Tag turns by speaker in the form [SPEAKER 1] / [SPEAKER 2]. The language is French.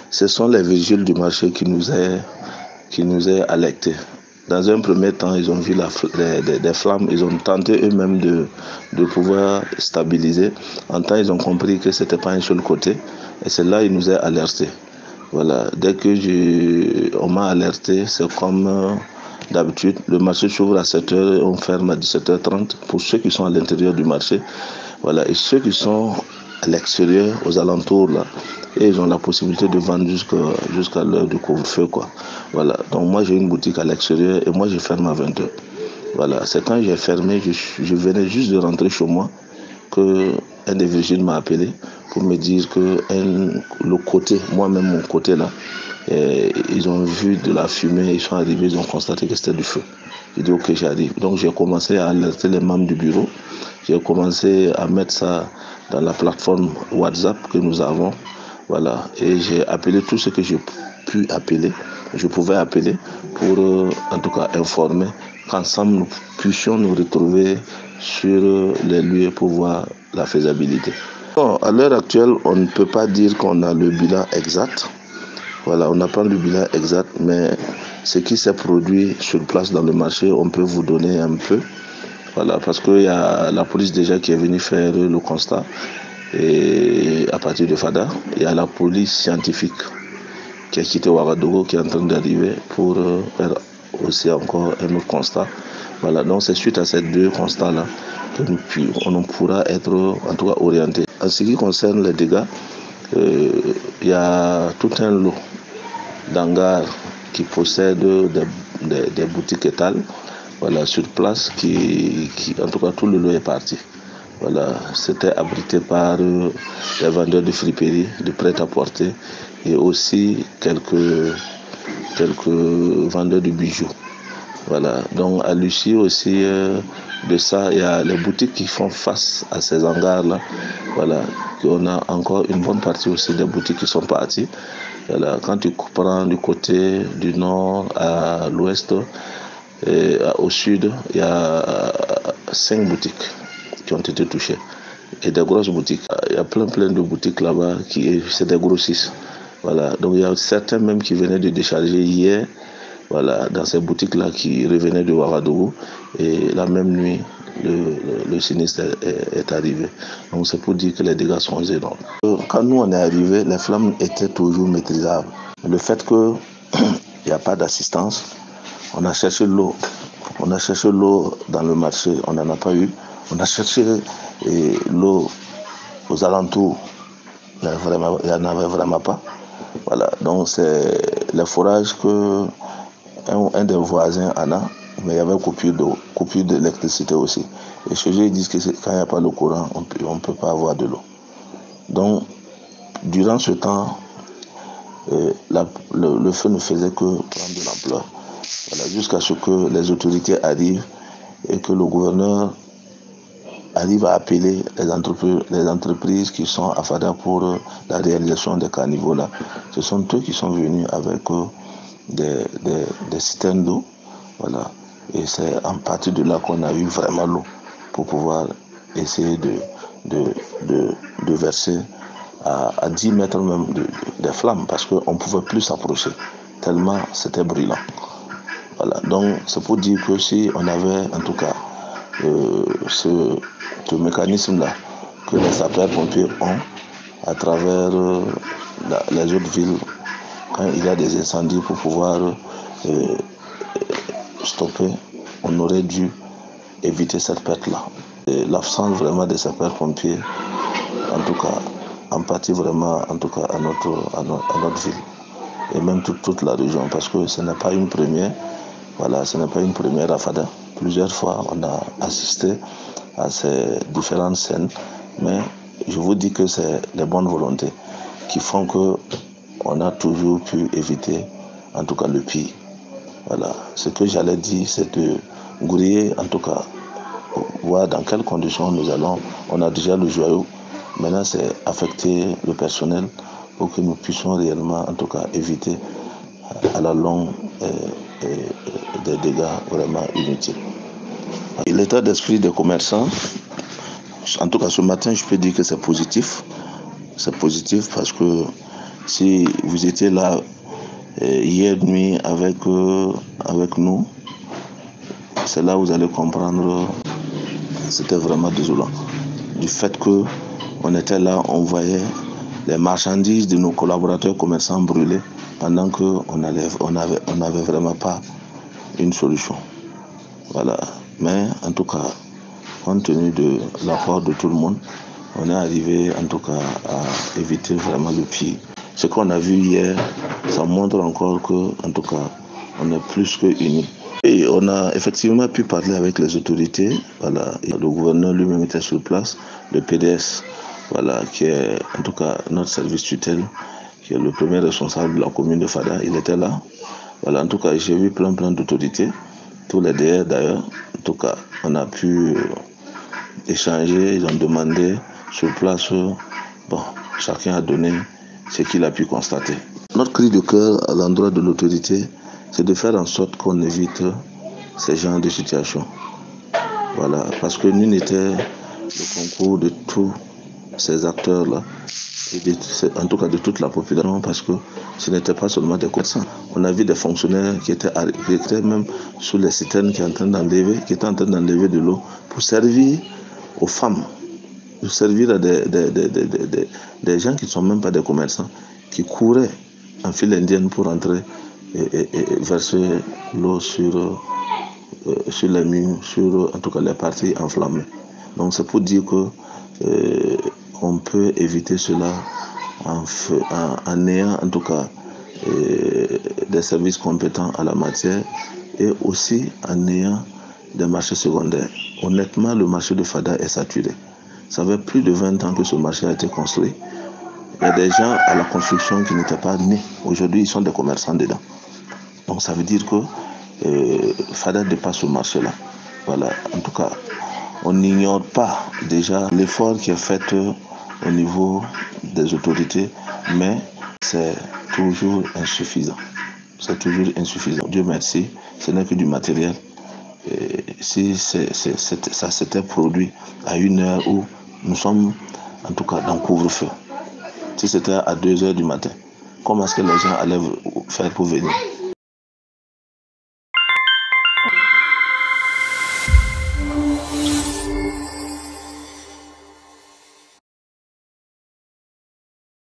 [SPEAKER 1] ce sont les vigiles du marché qui nous aient alertés. Dans un premier temps, ils ont vu des flammes, ils ont tenté eux-mêmes de pouvoir stabiliser. En temps, ils ont compris que ce n'était pas un seul côté, et c'est là qu'ils nous ont alertés. Voilà. Dès que on m'a alerté, c'est comme d'habitude, le marché s'ouvre à 7h et on ferme à 17h30 pour ceux qui sont à l'intérieur du marché. Voilà. Et ceux qui sont à l'extérieur, aux alentours, là, et ils ont la possibilité de vendre jusqu'à l'heure du couvre-feu, quoi. Voilà. Donc moi, j'ai une boutique à l'extérieur et moi, je ferme à 20h. Voilà. C'est quand j'ai fermé, je venais juste de rentrer chez moi que un des vigiles m'a appelé pour me dire que le côté, moi-même mon côté là, ils ont vu de la fumée, ils sont arrivés, ils ont constaté que c'était du feu. J'ai dit ok, j'arrive. Donc j'ai commencé à alerter les membres du bureau. J'ai commencé à mettre ça dans la plateforme WhatsApp que nous avons. Voilà. Et j'ai appelé tout ce que je pouvais appeler pour en tout cas informer qu'ensemble nous puissions nous retrouver sur les lieux pour voir la faisabilité. Bon, à l'heure actuelle, on ne peut pas dire qu'on a le bilan exact. Voilà, on n'a pas le bilan exact, mais ce qui s'est produit sur place dans le marché, on peut vous donner un peu. Voilà, parce qu'il y a la police déjà qui est venue faire le constat et à partir de Fada. Il y a la police scientifique qui a quitté Ouagadougou, qui est en train d'arriver pour faire aussi encore un autre constat. Voilà, donc c'est suite à ces deux constats-là qu'on pourra être en tout cas orienté. En ce qui concerne les dégâts, il y a tout un lot d'hangars qui possèdent des boutiques étales, voilà, sur place, qui en tout cas tout le lot est parti. Voilà, c'était abrité par les vendeurs de friperie, de prêt-à-porter et aussi quelques vendeurs de bijoux. Voilà, donc à l'issue aussi de ça, il y a les boutiques qui font face à ces hangars-là. Voilà, on a encore une bonne partie aussi des boutiques qui sont parties. Voilà, quand tu prends du côté du nord à l'ouest et au sud, il y a 5 boutiques qui ont été touchées. Et des grosses boutiques. Il y a plein de boutiques là-bas c'est des grossistes. Voilà, donc il y a certains même qui venaient de décharger hier. Voilà, dans ces boutiques-là qui revenaient de Ouagadougou. Et la même nuit, le sinistre est arrivé. Donc c'est pour dire que les dégâts sont énormes. Quand nous on est arrivés, les flammes étaient toujours maîtrisables. Le fait qu'il n'y a pas d'assistance, on a cherché l'eau. On a cherché l'eau dans le marché, on n'en a pas eu. On a cherché l'eau aux alentours, il n'y en avait vraiment pas. Voilà, donc c'est le forage que un des voisins en a, mais il y avait coupure d'eau, coupure d'électricité aussi. Et chez eux, ils disent que quand il n'y a pas le courant, on ne peut pas avoir de l'eau. Donc, durant ce temps, le feu ne faisait que prendre de l'ampleur. Voilà, jusqu'à ce que les autorités arrivent et que le gouverneur arrive à appeler les entreprises qui sont à Fada pour la réalisation des caniveaux là. Ce sont eux qui sont venus avec des citernes d'eau. Voilà. Et c'est en partie de là qu'on a eu vraiment l'eau pour pouvoir essayer de verser à 10 mètres même des flammes parce qu'on ne pouvait plus s'approcher tellement c'était brûlant. Voilà. Donc c'est pour dire que si on avait en tout cas ce mécanisme-là que les sapeurs-pompiers ont à travers les autres villes quand il y a des incendies pour pouvoir stopper, on aurait dû éviter cette perte-là. L'absence vraiment des sapeurs-pompiers, en tout cas, en partie vraiment, en tout cas à notre ville et même toute la région, parce que ce n'est pas une première. Voilà, ce n'est pas une première à Fada. Plusieurs fois, on a assisté à ces différentes scènes, mais je vous dis que c'est les bonnes volontés qui font qu'on a toujours pu éviter, en tout cas, le pire. Voilà, ce que j'allais dire, c'est de grouiller, en tout cas, voir dans quelles conditions nous allons. On a déjà le joyau, maintenant c'est affecter le personnel pour que nous puissions réellement, en tout cas, éviter à la longue des dégâts vraiment inutiles. L'état d'esprit des commerçants, en tout cas ce matin, je peux dire que c'est positif. C'est positif parce que Si vous étiez là hier nuit avec nous, c'est là où vous allez comprendre, c'était vraiment désolant. Du fait que on était là, on voyait les marchandises de nos collaborateurs commerçants brûler pendant qu'on n'avait vraiment pas une solution. Voilà. Mais en tout cas, compte tenu de l'apport de tout le monde, on est arrivé en tout cas à éviter vraiment le pire. Ce qu'on a vu hier, ça montre encore que, en tout cas, on est plus que unis. Et on a effectivement pu parler avec les autorités. Voilà. Et le gouverneur lui-même était sur place, le PDS, voilà, qui est en tout cas notre service tutelle, qui est le premier responsable de la commune de Fada. Il était là. Voilà, en tout cas, j'ai vu plein d'autorités, tous les DR d'ailleurs. En tout cas, on a pu échanger, ils ont demandé sur place. Bon, chacun a donné ce qu'il a pu constater. Notre cri de cœur à l'endroit de l'autorité, c'est de faire en sorte qu'on évite ces genres de situations. Voilà, parce que nul n'était le concours de tous ces acteurs-là, et en tout cas de toute la population, parce que ce n'était pas seulement des commerçants. On a vu des fonctionnaires qui étaient même sous les citernes qui étaient en train d'enlever de l'eau pour servir aux femmes, pour servir à des gens qui ne sont même pas des commerçants, qui couraient en file indienne pour entrer et verser l'eau sur les murs, sur en tout cas les parties enflammées. Donc c'est pour dire que on peut éviter cela en ayant en tout cas des services compétents à la matière et aussi en ayant des marchés secondaires. Honnêtement, le marché de Fada est saturé. Ça fait plus de 20 ans que ce marché a été construit. Il y a des gens à la construction qui n'étaient pas nés. Aujourd'hui, ils sont des commerçants dedans. Donc ça veut dire que Fada dépasse ce marché-là. Voilà. En tout cas, on n'ignore pas déjà l'effort qui est fait au niveau des autorités, mais c'est toujours insuffisant. C'est toujours insuffisant. Dieu merci, ce n'est que du matériel. Et si ça s'était produit à une heure où nous sommes en tout cas dans le couvre-feu, si c'était à 2 heures du matin, comment est-ce que les gens allaient faire pour venir?